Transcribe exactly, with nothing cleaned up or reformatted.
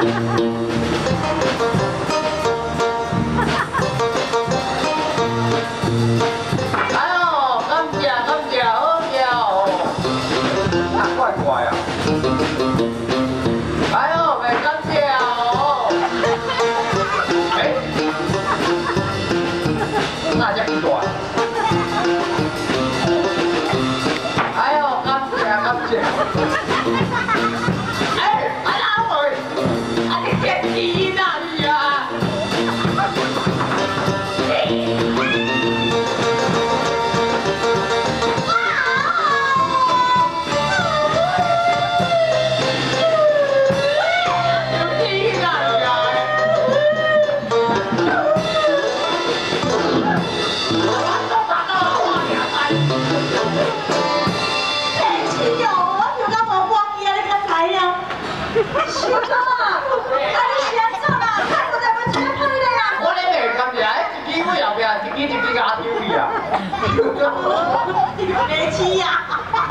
哎呦，感谢感谢，好嘢哦！啊，怪怪啊！哎呦，未感谢哦！哎，哪只咁大？哎呦，感谢感谢！哎，阿老妹，啊你天气哪里啊？ 是啊，啊你是安怎啦？看我在要怎样推你啊？我咧袂感觉，一支尾后壁，一支一支甲丢去啊！你吃呀！